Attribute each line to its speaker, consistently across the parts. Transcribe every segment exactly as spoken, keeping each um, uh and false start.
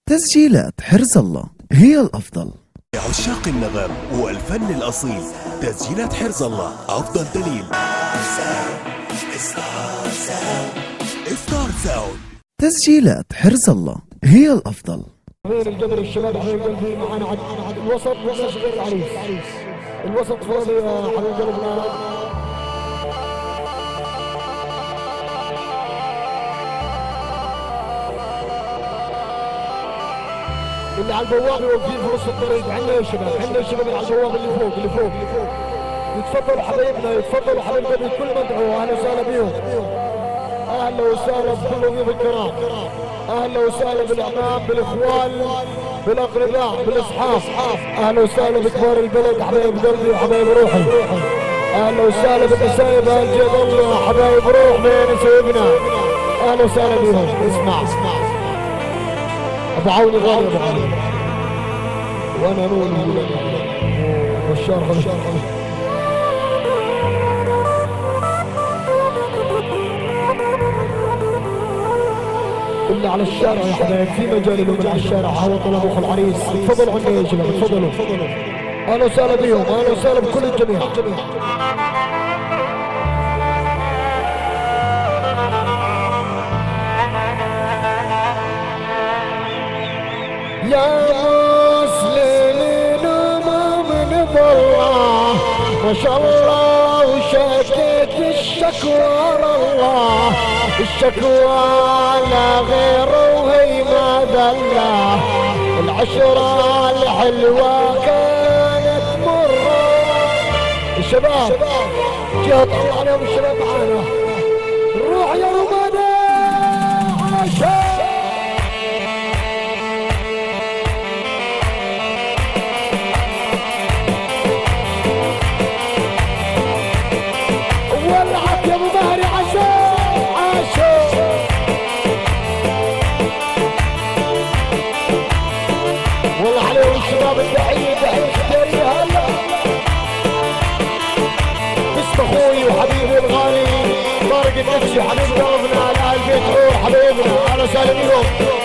Speaker 1: تسجيلات حرز الله هي الأفضل.
Speaker 2: عشاق النغم والفن الأصيل، تسجيلات حرز الله أفضل دليل. ستار ساوند.
Speaker 1: تسجيلات حرز الله هي الأفضل.
Speaker 3: غير الجبر الشباب حبيب قلبي معانا عد الوسط ولا غير العريس. الوسط فاضي يا حبيب قلبنا. اللي على البوابه واقفين في نص الطريق، عندنا يا شباب، عندنا الشباب اللي على البوابه اللي فوق اللي فوق اللي فوق. يتفضلوا حبايبنا، يتفضلوا حبايب قلبي، كل مدعو. اهلا وسهلا بيهم. اهلا وسهلا بكل ضيوف الكرام. اهلا وسهلا بالاعمام، بالاخوان، بالاقرباء، بالاصحاب. اهلا وسهلا بكبار البلد حبايب قلبي وحبايب روحي. اهلا وسهلا بالنسايب اهل جيد الله حبايب روح من نسايبنا. اهلا وسهلا بهم. اسمع اسمع ابو عون غالي ابو عون وانا نور بشار بشار اللي على الشارع يا حبايب، في مجال لهم على الشارع. هو طلب اخو العريس، تفضلوا عندنا يا شباب، تفضلوا. اهلا وسهلا بهم، اهلا وسهلا بكل الجميع. يا مسلمين ومؤمن بالله ما شاء الله، وشكيت الشكوى لله، الشكوى لا غيره وهي ما ذله. العشرة الحلوة كانت مرة. الشباب جهة الله عليهم الشباب معانا. نروح يا رمانة عشان نفسي حبيب قلبنا على البيت عور حبيبنا. اهلا وسهلا بيهم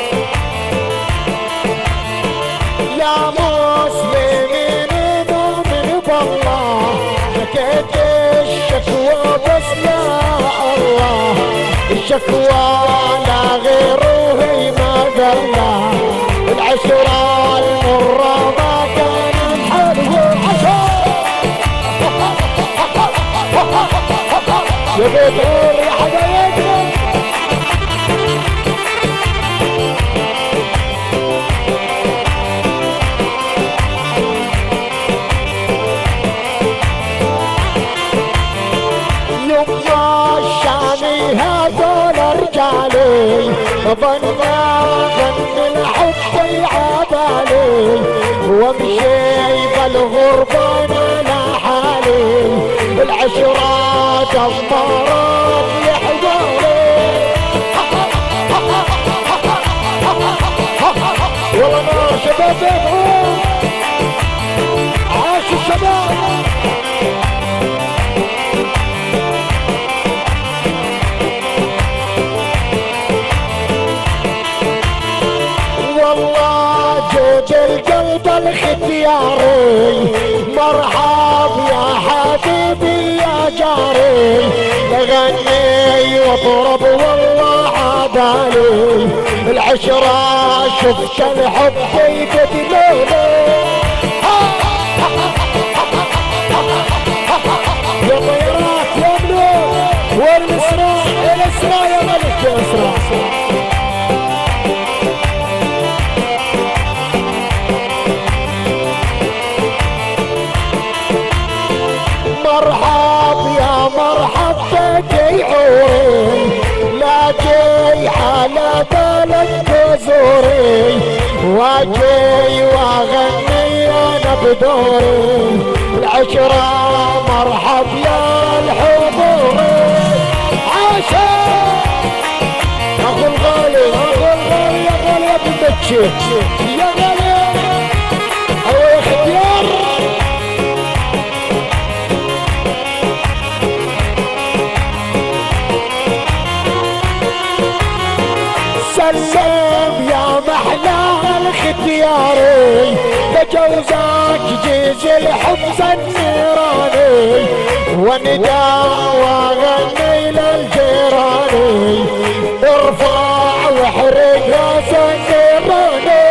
Speaker 3: يا مسلمين مؤمن بالله. شكيت الشكوى بس يا الله، الشكوى لا غيره هي ما ذله. العشرة المرة ما كانت حلوة. يا بيت عور يا حبايبنا. يما الشامي هذول رجالي، ظننا ظن الحب يعبالي، وامشي بالغربة انا حالي. العشرة دمرت لحوالي. والله نار شباب بيتهم، عاش الشباب. والله جيت القلب الختياري، مرحب يا حبيبي يا جاري. اغني واضرب والله عبالي. العشرة شفت الحب يقتلوني. يا طيرات يا ملوك والاسراء الاسراء يا ملك يا اسراء. مرحب يا مرحب تجي عوري، لا جي على بالك تزوري. واجي واغني انا بدوري. العشرة مرحب يا الحضوري. عاشق اخو الغالي اخو الغالي يا غالي يا بنتشي يا غالي. ايوه يا ختيار. سلم يا محلى اختياري بجوزك جيز الحب النيراني ونداء واغني للجيراني ارفع واحرق راس النيراني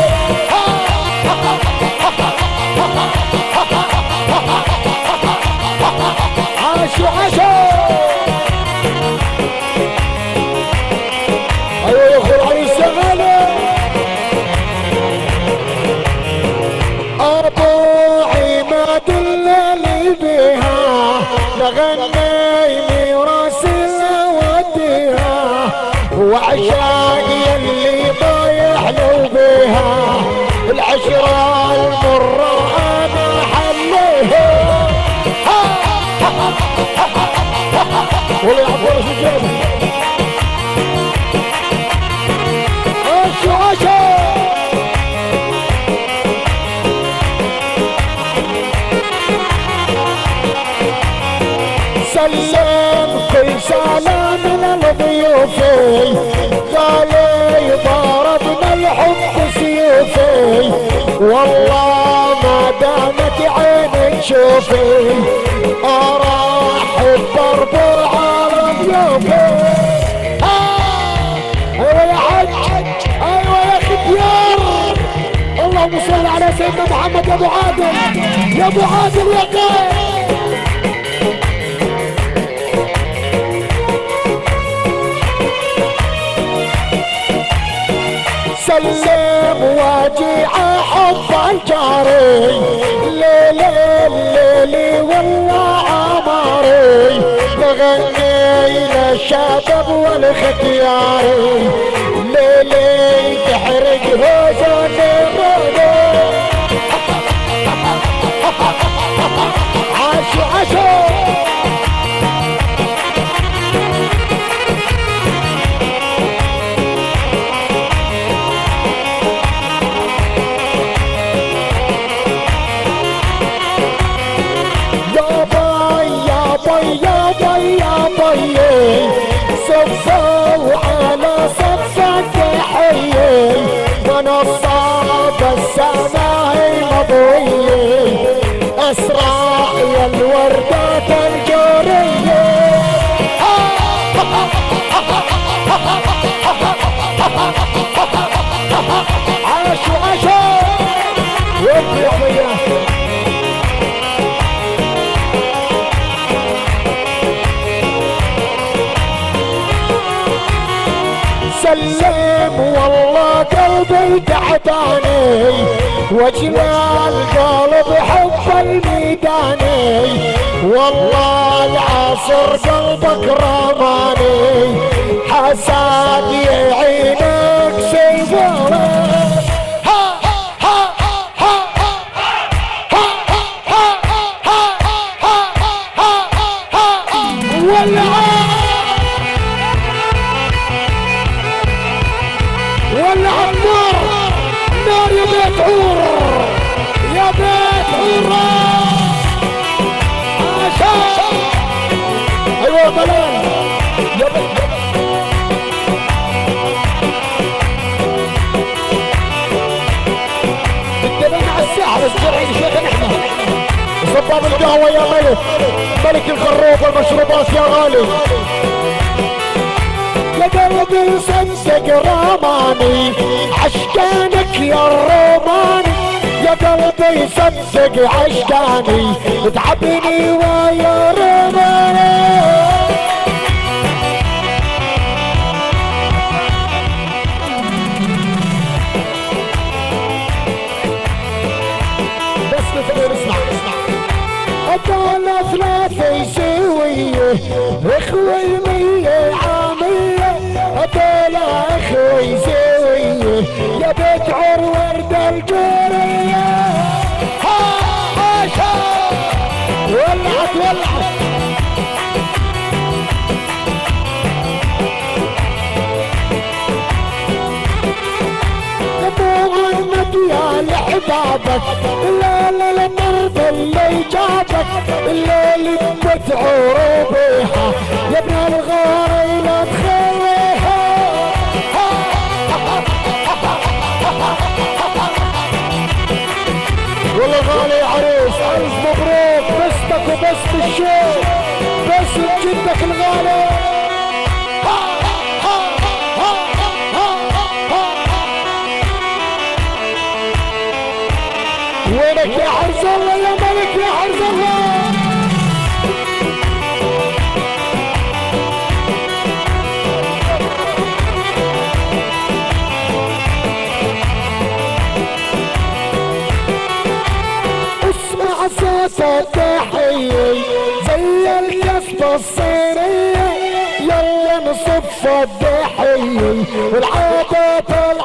Speaker 3: عاشوا عاشوا ايوه يا اخو العريس شغاله ابو عماد اللي بها لغني ميراث اوديها وعشاق يلي ضايح لو بها العشره المره انا حليها ولا يعبر في جيبه عاشوا عاشوا سلم كل سلام للضيوفي قالي ضربنا الحب سيوفي والله ما دامت عينك شوفي ارحب بربع على ضيوفي ايوه يا حج ايوه يا ختيار اللهم صل على سيدنا محمد يا ابو عادل يا ابو عادل يا قائد سلم واجيع حب الجاري ليلي ليلي والله عماري بغني للشباب والختياري ليلي تحرق هوزن الرضا عاشوا عاشوا يا بي يا بي صفوا على صفة تحيي ونصاب السماء مضوية أسرع يا الوردات الجورية عاشوا عاشوا وابني وياه سلم والله قلبي تعباني وجلال قلب حب الميداني والله العصر قلبك رماني حساد يعينك سيبوري ولع النار النار يا بيت عور يا بيت عور عشان ايوه بلال يا بيت اتبعنا على الساحه بس جرعي شيخنا احنا صباب القهوه يا ملك ملك الخروف والمشروبات يا غالي يا قلبي صدق رماني عشقانك يا الروماني يا قلبي صدق عشقاني تعبني ويا روماني بس نفضل اسمع اسمع هدول ثلاثة يسويه اخوي المية عامية هدول اخوي يسويه يا بيت عور ورد الجورية ها عاشا ولعت ولعت محمد يا لحبابك لا لا لا مرض اللي جابك الليل بت عروبيها يا ابن الغار لا تخليها اسمك وبس الشوق بس جدك الغالي. وينك يا حرز الله يا ملك يا حرز الله. اسمع صوت تحية زي الكسبة الصينية يلا نصف الضحية والعادة